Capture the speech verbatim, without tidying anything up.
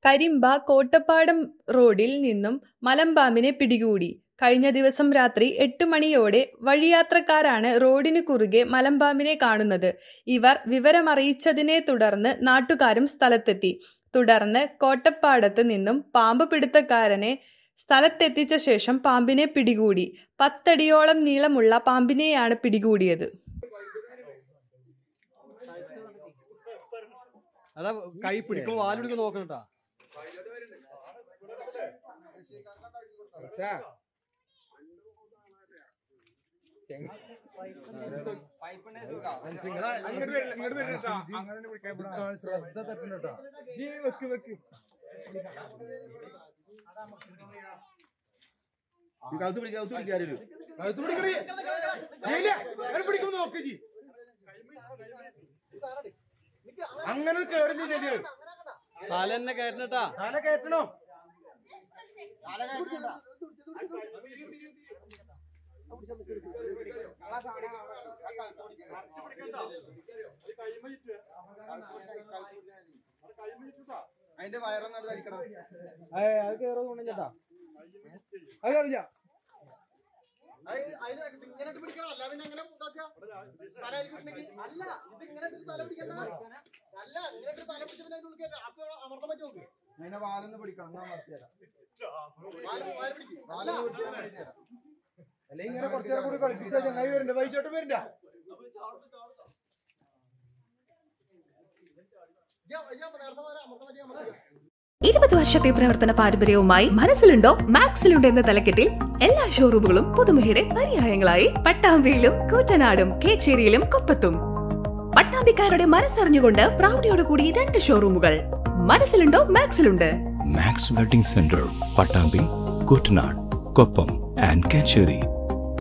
കരിമ്പ കോട്ടപ്പാടം റോഡിൽ നിന്നും മലമ്പാമ്പിനെ പിടികൂടി. കഴിഞ്ഞ ദിവസം രാത്രി എട്ട് മണിയോടെ വഴിയാത്രക്കാരാണ് റോഡിനു കുറുകെ മലമ്പാമ്പിനെ കാണുന്നത്. ഇവർ വിവരമറിയിച്ചതിനെ തുടർന്ന് നാട്ടുകാരും സ്ഥലത്തെത്തി. തുടർന്ന് കോട്ടപ്പാടത്ത് നിന്നും പാമ്പ് പിടുത്തക്കാരനെ സ്ഥലത്തെത്തിച്ച ശേഷം പാമ്പിനെ പിടികൂടി. പത്തടിയോളം നീളമുള്ള പാമ്പിനെയാണ് പിടികൂടിയത്. കൈ പിടിക്കുമ്പോ വാലെടുക്ക് നോക്കണട്ടാ. ശ്രദ്ധ തട്ടുന്നട്ടാ. കൗത്ത് പിടിക്കാ കൗത്ത് പിടിക്കാറില്ല. കൗത്ത് പിടിക്കണേ പിടിക്കുമ്പോ നോക്കി അങ്ങനെ കേറില്ല. തല തന്നെ കയറ്റണട്ടാ. തല കയറ്റണോ? അതിന്റെ വയറൊന്നും വലിക്കണം. അത് കേറോന്ന് ചേട്ടാ. അത് കറിഞ്ഞ ഇങ്ങനെ പിടിക്കണോ? അല്ല പിന്നെ അങ്ങനെ അല്ല ഇത് ഇങ്ങനെ തല പിടിക്കണ്ട. അല്ല ഇങ്ങനെ തല പിടിച്ചതിനെ അമർത്താൻ പറ്റുമോ? അതിനെ വാലൊന്ന് പിടിക്കണം. അല്ലെ ഇങ്ങനെ കുറച്ചേരം കൂടി കളിപ്പിച്ചാൽ ചങ്ങായി വരണ്ട. വൈകിട്ടോട്ട് വരണ്ട. ഇരുപത് വർഷത്തെ പ്രവർത്തന പാരമ്പര്യവുമായി മനസ്സിലുണ്ടോ മാക്സിലുണ്ടോ എന്ന തലക്കെട്ടിൽ എല്ലാ ഷോറൂമുകളും പുതുമുഖയുടെ പര്യായങ്ങളായി പട്ടാമ്പിയിലും കൂറ്റനാടും കേച്ചേരിയിലും കൊപ്പത്തും. പട്ടാമ്പിക്കാരുടെ മനസ്സറിഞ്ഞുകൊണ്ട് പ്രൗഢിയോടുകൂടി രണ്ട് ഷോറൂമുകൾ. മനസ്സിലുണ്ടോ മാക്സിലുണ്ട്. Max wedding centre, Pattambi, Koottanad, Koppam and Kecheri.